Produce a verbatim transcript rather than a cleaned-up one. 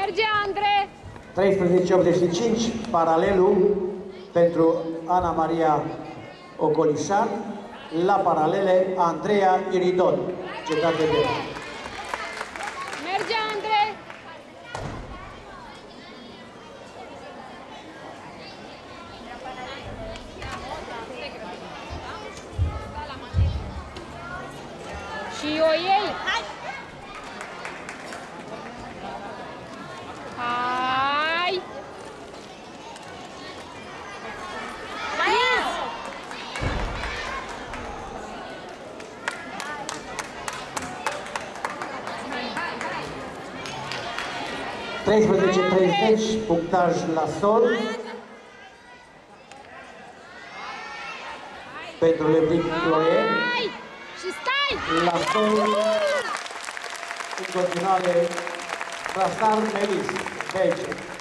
Merge, Andre! treisprezece optzeci și cinci, paralelul pentru Ana Maria Ocolișan, la paralele Andreea Iridon, Cetate de la. Merge, Andre! Și o iei! Hai! Hai! treisprezece treizeci, punctaj la sol pentru Lebric Chloe. Și stai! La sol, în continuare, Frasar Melis, Belgium.